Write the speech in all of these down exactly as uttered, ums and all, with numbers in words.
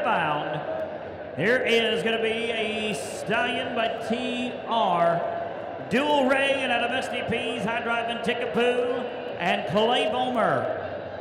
rebound. There is going to be a stallion by T R. Dual Ray and out of S D Ps, High Drive and Tickapoo, and Clay Bomer.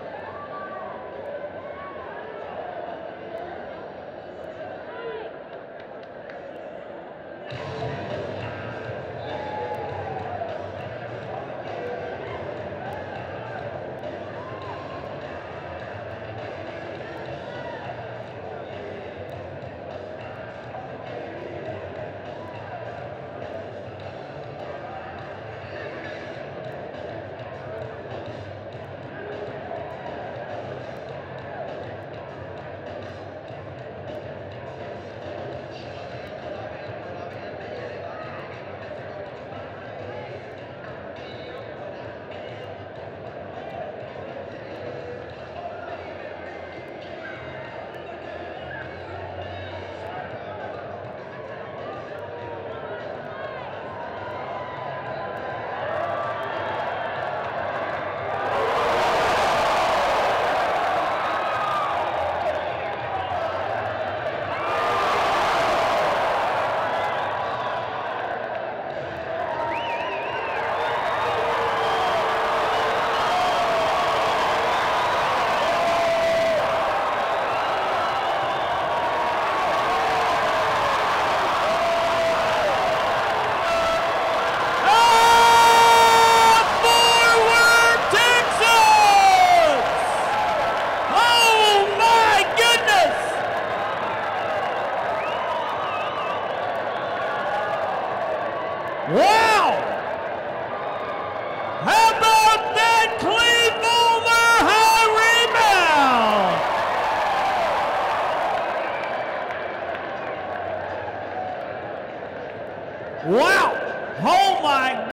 Wow! How about that Clay Bomer high rebound? Wow! Oh my